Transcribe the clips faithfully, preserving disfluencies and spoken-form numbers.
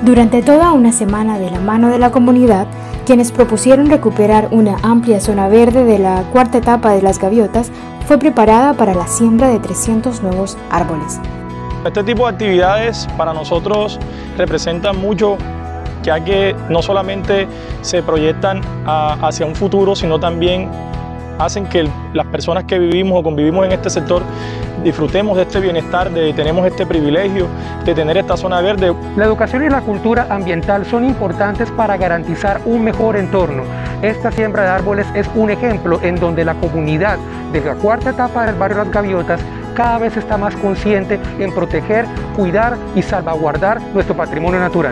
Durante toda una semana de la mano de la comunidad, quienes propusieron recuperar una amplia zona verde de la cuarta etapa de Las Gaviotas fue preparada para la siembra de trescientos nuevos árboles. Este tipo de actividades para nosotros representan mucho, ya que no solamente se proyectan a, hacia un futuro, sino también hacen que las personas que vivimos o convivimos en este sector disfrutemos de este bienestar, de tenemos este privilegio de tener esta zona verde. La educación y la cultura ambiental son importantes para garantizar un mejor entorno. Esta siembra de árboles es un ejemplo en donde la comunidad de la cuarta etapa del barrio Las Gaviotas cada vez está más consciente en proteger, cuidar y salvaguardar nuestro patrimonio natural.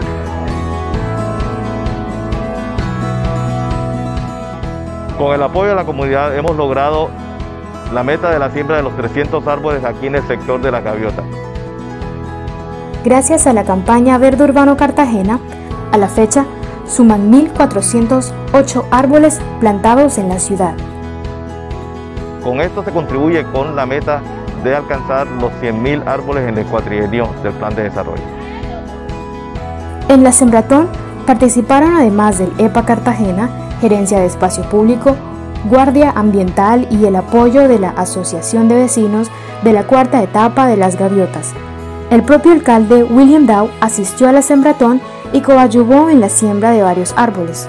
Con el apoyo de la comunidad hemos logrado la meta de la siembra de los trescientos árboles aquí en el sector de Las Gaviotas. Gracias a la campaña Verde Urbano Cartagena, a la fecha suman mil cuatrocientos ocho árboles plantados en la ciudad. Con esto se contribuye con la meta de alcanzar los cien mil árboles en el cuatrienio del Plan de Desarrollo. En la Sembratón participaron, además del E P A Cartagena, Gerencia de Espacio Público, Guardia Ambiental y el apoyo de la Asociación de Vecinos de la cuarta etapa de Las Gaviotas. El propio alcalde William Dow asistió a la Sembratón y coadyuvó en la siembra de varios árboles.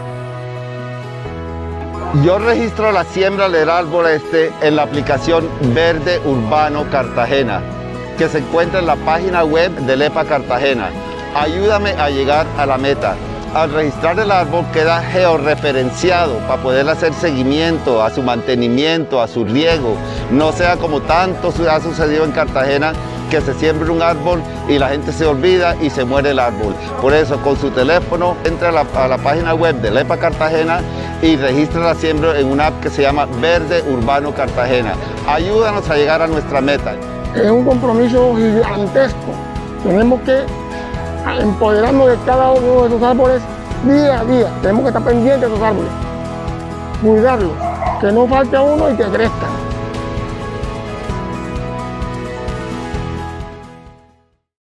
Yo registro la siembra del árbol este en la aplicación Verde Urbano Cartagena, que se encuentra en la página web del E P A Cartagena. Ayúdame a llegar a la meta. Al registrar el árbol queda georreferenciado para poder hacer seguimiento a su mantenimiento, a su riego. No sea como tanto ha sucedido en Cartagena, que se siembra un árbol y la gente se olvida y se muere el árbol. Por eso, con su teléfono, entra a la, a la página web del E P A Cartagena y registra la siembra en una app que se llama Verde Urbano Cartagena. Ayúdanos a llegar a nuestra meta. Es un compromiso gigantesco. Tenemos que empoderarnos de cada uno de esos árboles día a día. Tenemos que estar pendientes de esos árboles, cuidarlos, que no falte uno y que crezcan.